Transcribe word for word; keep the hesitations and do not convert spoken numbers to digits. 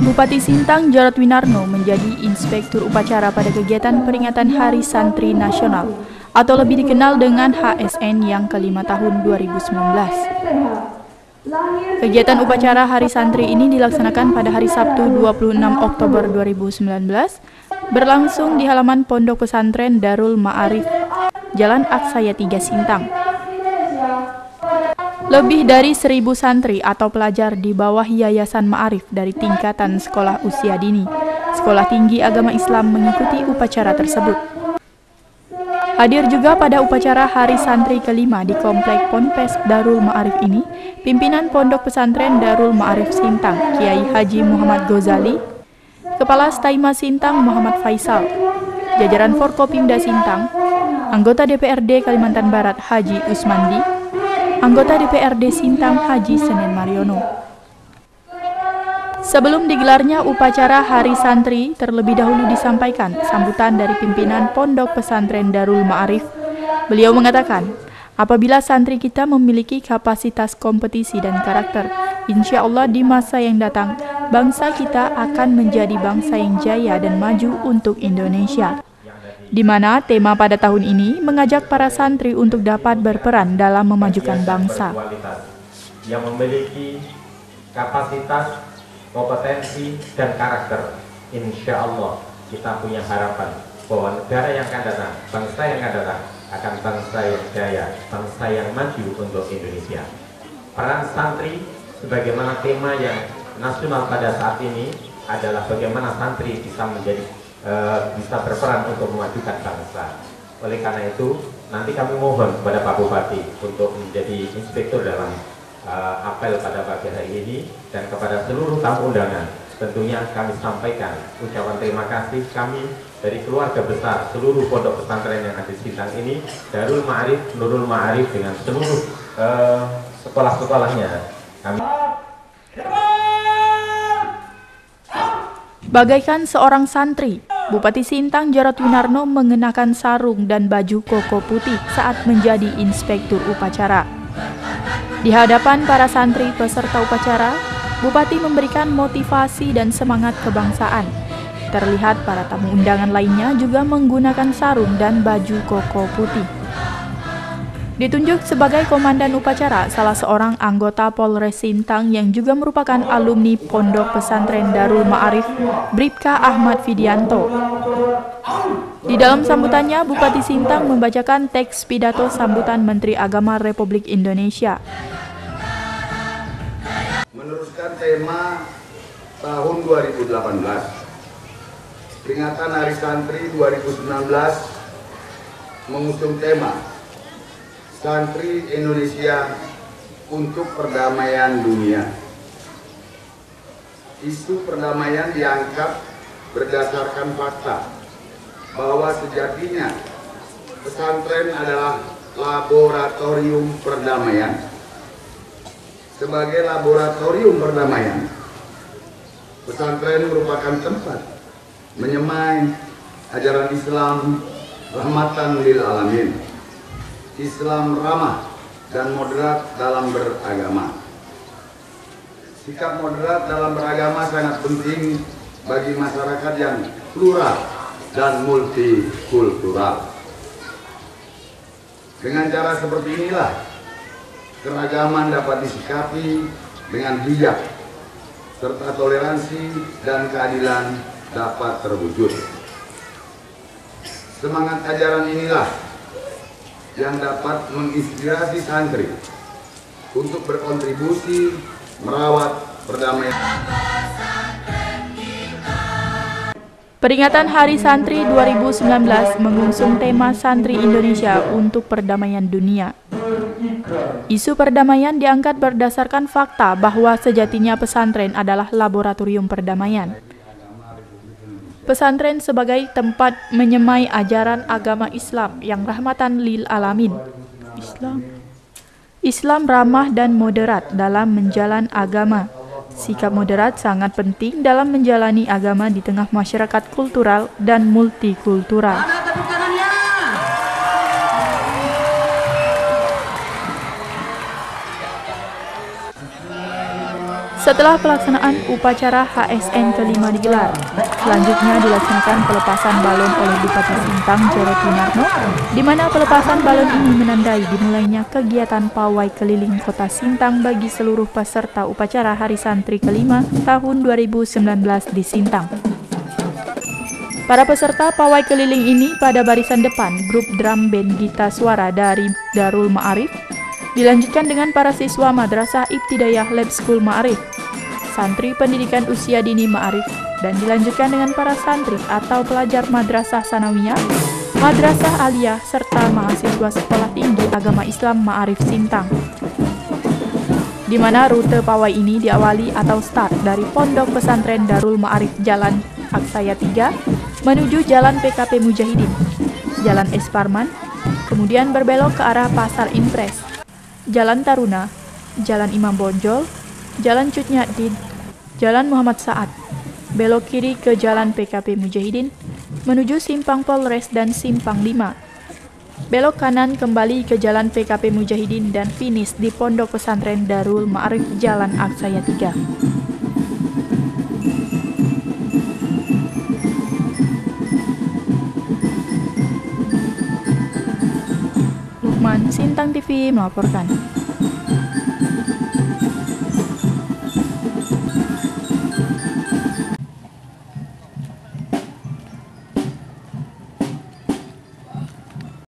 Bupati Sintang Jarod Winarno menjadi inspektur upacara pada kegiatan peringatan Hari Santri Nasional atau lebih dikenal dengan H S N yang kelima tahun dua ribu sembilan belas. Kegiatan upacara Hari Santri ini dilaksanakan pada hari Sabtu dua puluh enam Oktober dua ribu sembilan belas berlangsung di halaman Pondok Pesantren Darul Ma'arif, Jalan Aksaya tiga Sintang. Lebih dari seribu santri atau pelajar di bawah Yayasan Ma'arif dari tingkatan sekolah usia dini, Sekolah Tinggi Agama Islam mengikuti upacara tersebut. Hadir juga pada upacara Hari Santri kelima di Komplek Ponpes Darul Ma'arif ini, pimpinan Pondok Pesantren Darul Ma'arif Sintang, Kiai Haji Muhammad Ghazali, Kepala Staima Sintang Muhammad Faisal, jajaran Forkopimda Sintang, anggota D P R D Kalimantan Barat Haji Usmandi, anggota D P R D Sintang Haji Senen Mariono. Sebelum digelarnya upacara Hari Santri, terlebih dahulu disampaikan sambutan dari pimpinan Pondok Pesantren Darul Ma'arif. Beliau mengatakan, apabila santri kita memiliki kapasitas kompetisi dan karakter, insya Allah di masa yang datang, bangsa kita akan menjadi bangsa yang jaya dan maju untuk Indonesia. Di mana tema pada tahun ini mengajak para santri untuk dapat berperan dalam memajukan bangsa. Yang memiliki kapasitas, kompetensi, dan karakter, insya Allah kita punya harapan bahwa negara yang akan datang, bangsa yang akan datang, akan bangsa yang jaya, bangsa yang maju untuk Indonesia. Peran santri, sebagaimana tema yang nasional pada saat ini, adalah bagaimana santri bisa menjadi Uh, bisa berperan untuk memajukan bangsa. Oleh karena itu, nanti kami mohon kepada Pak Bupati untuk menjadi inspektur dalam uh, apel pada pagi hari ini, dan kepada seluruh tamu undangan tentunya kami sampaikan ucapan terima kasih kami dari keluarga besar seluruh pondok pesantren yang ada di Sintang ini, Darul Ma'arif, Nurul Ma'arif dengan seluruh uh, sekolah-sekolahnya. Kami bagaikan seorang santri, Bupati Sintang Jarod Winarno mengenakan sarung dan baju koko putih saat menjadi inspektur upacara. Di hadapan para santri peserta upacara, Bupati memberikan motivasi dan semangat kebangsaan. Terlihat para tamu undangan lainnya juga menggunakan sarung dan baju koko putih. Ditunjuk sebagai komandan upacara salah seorang anggota Polres Sintang yang juga merupakan alumni Pondok Pesantren Darul Ma'arif, Bribka Ahmad Fidianto. Di dalam sambutannya, Bupati Sintang membacakan teks pidato sambutan Menteri Agama Republik Indonesia. Meneruskan tema tahun dua ribu delapan belas, peringatan Hari Santri dua ribu sembilan belas mengusung tema Santri Indonesia untuk Perdamaian Dunia. Isu perdamaian diangkat berdasarkan fakta bahwa sejatinya pesantren adalah laboratorium perdamaian. Sebagai laboratorium perdamaian, pesantren merupakan tempat menyemai ajaran Islam rahmatan lil alamin, Islam ramah dan moderat dalam beragama. Sikap moderat dalam beragama sangat penting bagi masyarakat yang plural dan multikultural. Dengan cara seperti inilah keragaman dapat disikapi dengan bijak, serta toleransi dan keadilan dapat terwujud. Semangat ajaran inilah yang dapat menginspirasi santri untuk berkontribusi merawat perdamaian. Peringatan Hari Santri dua ribu sembilan belas mengusung tema Santri Indonesia untuk Perdamaian Dunia. Isu perdamaian diangkat berdasarkan fakta bahwa sejatinya pesantren adalah laboratorium perdamaian. Pesantren sebagai tempat menyemai ajaran agama Islam yang rahmatan lil alamin. Islam. Islam ramah dan moderat dalam menjalan agama. Sikap moderat sangat penting dalam menjalani agama di tengah masyarakat kultural dan multikultural. Setelah pelaksanaan upacara H S N kelima digelar, selanjutnya dilaksanakan pelepasan balon oleh Bupati Sintang Jarod Yunarno, di mana pelepasan balon ini menandai dimulainya kegiatan pawai keliling kota Sintang bagi seluruh peserta upacara Hari Santri kelima tahun dua ribu sembilan belas di Sintang. Para peserta pawai keliling ini pada barisan depan grup drum band Gita Suara dari Darul Ma'arif, dilanjutkan dengan para siswa Madrasah Ibtidayah Lab School Ma'arif, santri pendidikan usia dini Ma'arif, dan dilanjutkan dengan para santri atau pelajar Madrasah Sanawiyah, Madrasah Aliyah, serta mahasiswa Sekolah Tinggi Agama Islam Ma'arif Sintang. Di mana rute pawai ini diawali atau start dari Pondok Pesantren Darul Ma'arif Jalan Aksaya tiga menuju Jalan P K P Mujahidin, Jalan Es Parman, kemudian berbelok ke arah Pasar Impres, Jalan Taruna, Jalan Imam Bonjol, Jalan Cut Nyadin, Jalan Muhammad Saad, belok kiri ke Jalan P K P Mujahidin, menuju Simpang Polres dan Simpang lima. Belok kanan kembali ke Jalan P K P Mujahidin dan finish di Pondok Pesantren Darul Ma'arif Jalan Aksaya tiga. Lukman, Sintang T V melaporkan.